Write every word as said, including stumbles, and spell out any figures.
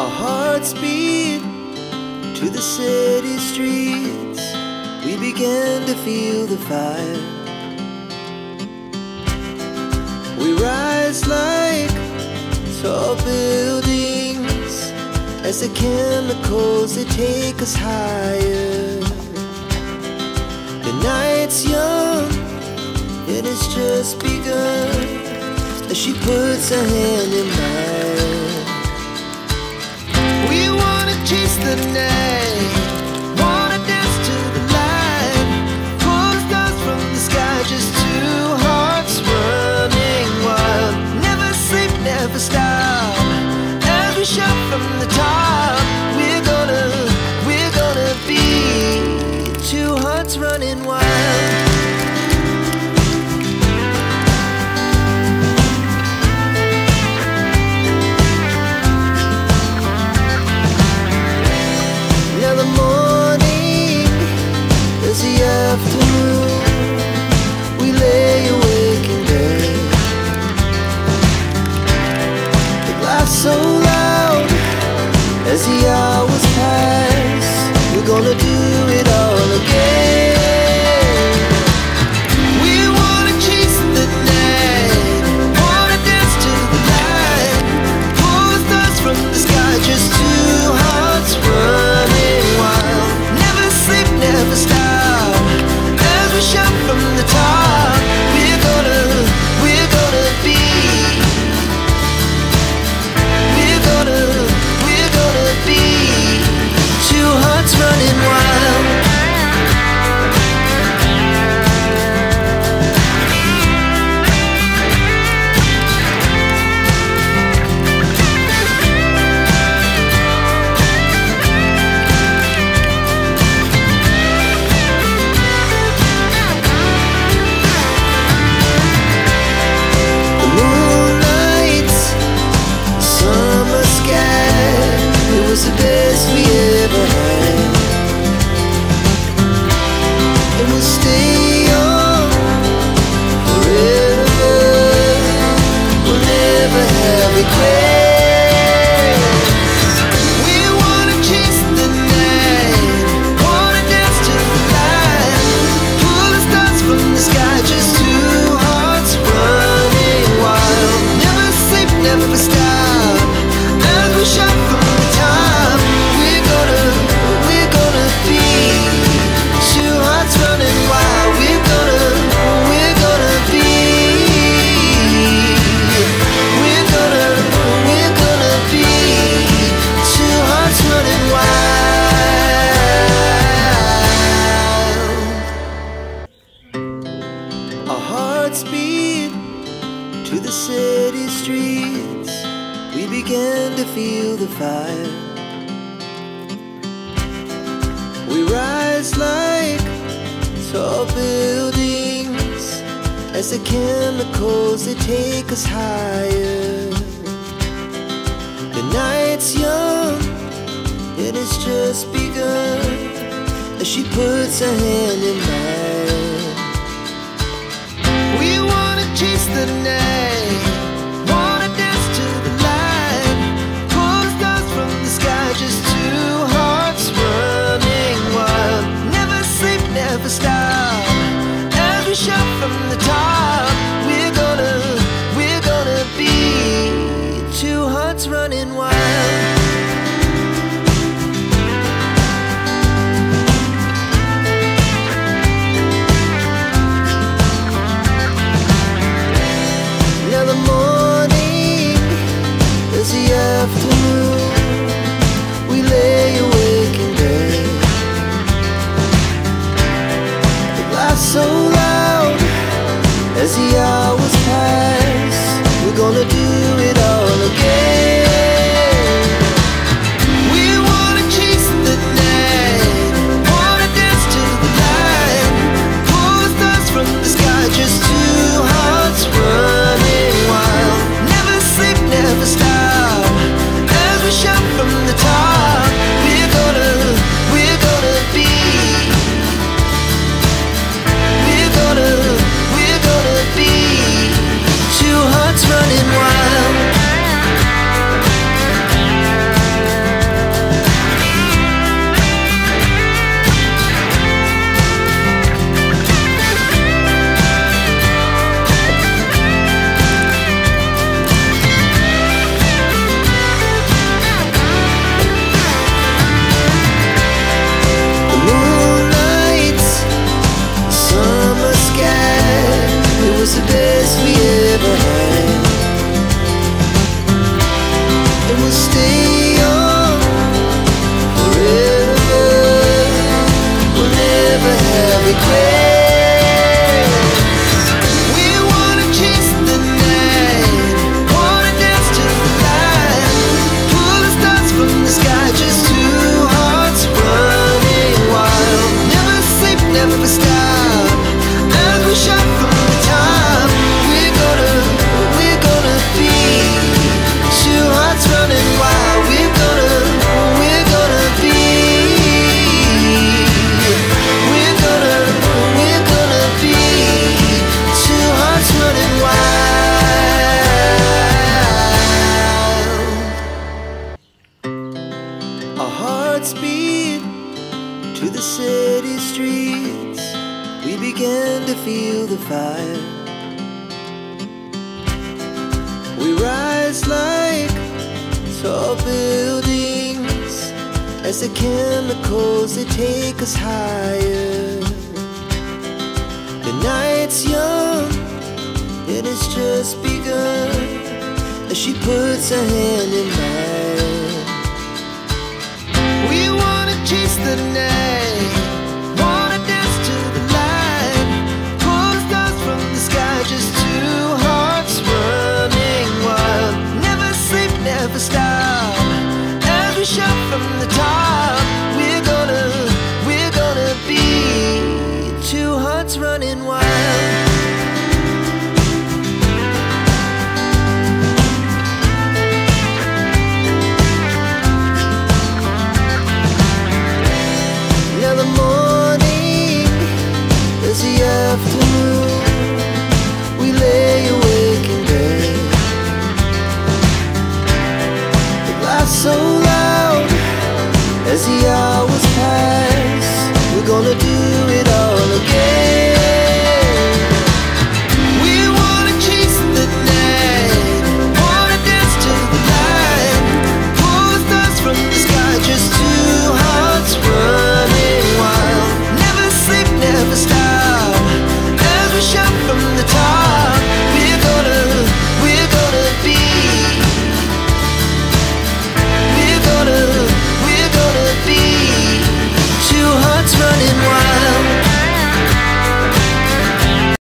Our hearts beat to the city streets. We began to feel the fire. We rise like tall buildings as the chemicals, they take us higher. The night's young, it has just begun, as she puts her hand in mine. We wanna chase the night, wanna dance to the light, pull stars from the sky, just two hearts running wild. Never sleep, never stop, as we shout from the top. We're gonna, we're gonna be two hearts running wild. Now the morning is the afternoon. We lay awake in bed. The glass so loud as the hours pass. We're gonna do it all again. We wanna chase the night, wanna dance to the light, pull stars from the sky, just two hearts running wild. Never sleep, never stop, as we shout from the top. We're gonna, we're gonna be, we're gonna, we're gonna be two hearts running wild. The moonlight, summer sky, it was the best we ever had. And we'll stay on forever. We'll never have regrets. We wanna chase the night, wanna dance to the light, pull the stars from the sky, just two hearts running wild. Never sleep, never stop, as we shout from the top. We're gonna, we're gonna be two hearts running wild. We're gonna, we're gonna be, we're gonna, we're gonna be two hearts running wild. Our hearts beat to the city streets. We began to feel the fire. We rise like tall buildings as the chemicals, they take us higher. The night's young, it has just begun, as she puts her hand in mine. We wanna chase the night, wanna dance to the light, pull stars from the sky, just two hearts running wild. Never sleep, never stop, as we shout from the top. We're gonna, we're gonna be two hearts running wild. Now the morning is the afternoon. We lay awake in bed. The glass so loud as the hours pass. We're gonna do it all again. city streets, we began to feel the fire. We rise like tall buildings as the chemicals, they take us higher. The night's young, it has just begun, as she puts her hand in mine. We wanna chase the night, wanna dance to the light, pull the stars from the sky, just two hearts running wild. Never sleep, never stop, as we shout from the top. We're gonna, we're gonna be two hearts running wild. Now the morning is the afternoon, we lay awake in bed. The laughs so loud as the